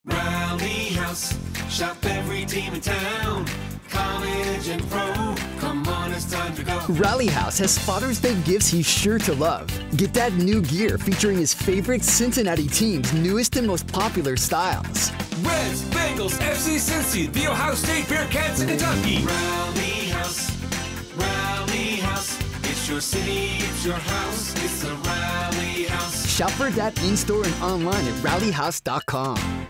Rally House, shop every team in town. College and pro, come on, it's time to go. Rally House has Father's Day gifts he's sure to love. Get Dad new gear featuring his favorite Cincinnati team's newest and most popular styles. Reds, Bengals, FC Cincy, the Ohio State Bearcats, and Kentucky. Rally House, it's your city, it's your house, it's the Rally House. Shop for Dad in-store and online at rallyhouse.com.